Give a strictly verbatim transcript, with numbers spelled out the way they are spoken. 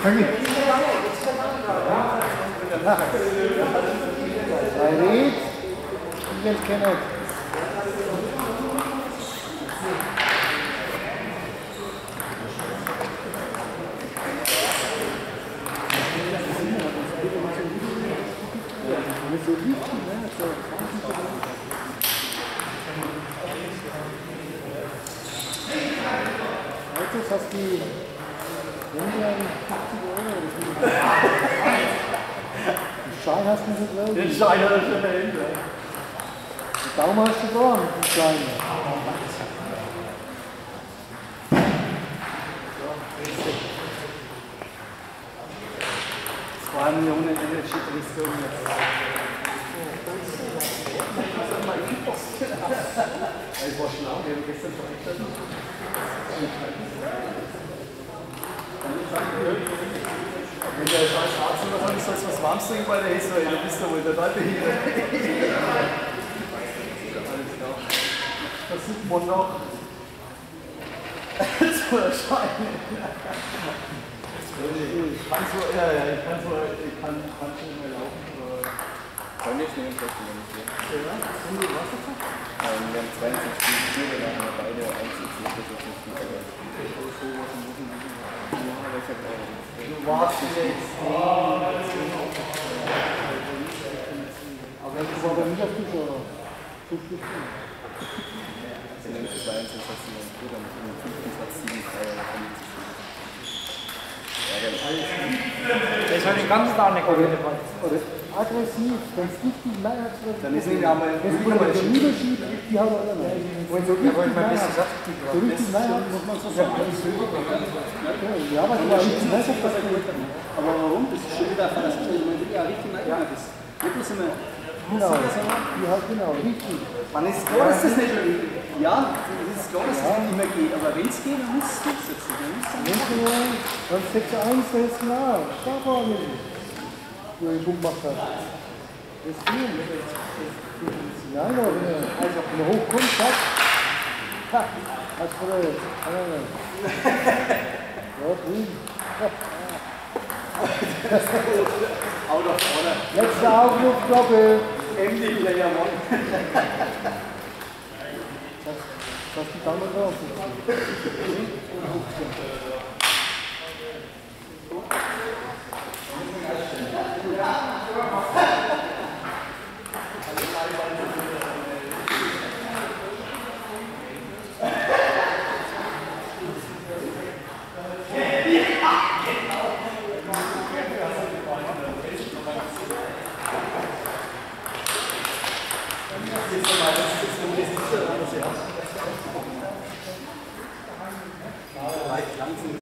Danke. Drei Red, ich will kennen. So wichtig, ne? So heute hast du die fünfzig Euro. Den Schein hast du nicht, glaube ich. Den Schein hat er schon dahinter. Den Daumen hast du da, den Schein. zwei Millionen Energy-Richtung jetzt. Ich war schlau, wir haben gestern verrichtet. Wenn der scheiß Arzt oder so ist, sollst du was warmes trinken bei der History, dann bist du wohl der Leute hier. Alles klar. Das sieht man noch zu erscheinen. Ich kann so, ja, ja, ich kann so, ich kann, kann schon mehr laufen. Bei mir schnell im Testen, wenn ich gehe. Ja, sind die was dazu? Ähm, wir haben zweiundzwanzig Spiele, da haben wir beide einundsiebzig, das ist nicht gut. Ja, aber ich hab auch. Du warst jetzt. Aber das war aber nicht auf die Show. So viel. Also nämlich zweiundzwanzig hat sie einen Bruder mit einem fünften Platz sieben Freier davon zu spielen. Der ist halt den ganzen Tag nicht gewonnen. Oder aggressiv, wenn es nicht die Meier hat, Dann ist nicht einmal wenn es wieder der Unterschied ist, die hat er immer. Wenn so richtig Meier hat, so richtig Meier hat, muss man so sagen. Ja, aber die war richtig Meier hat, das gut. aber warum? Das ist schon wieder fast, man will ja richtig Meier hat. Nicht bloß immer. Genau, die hat genau, richtig. Man ist klar, dass das nicht ja, es ist klar, dass das nicht mehr geht, aber wenn es geht, dann muss es durchsetzen. Dann sechs zu eins, das ist klar. Da war nicht. Wo er den Punkt gemacht hat. Das ist viel. Nein, aber wenn er hochkommt, zack. Ha, was für ein. Ja, drüben. Out of order. Letzter Aufruf, Doppel. Endlich wieder ja Mann. Was ist die Dame drauf? Reicht langsam.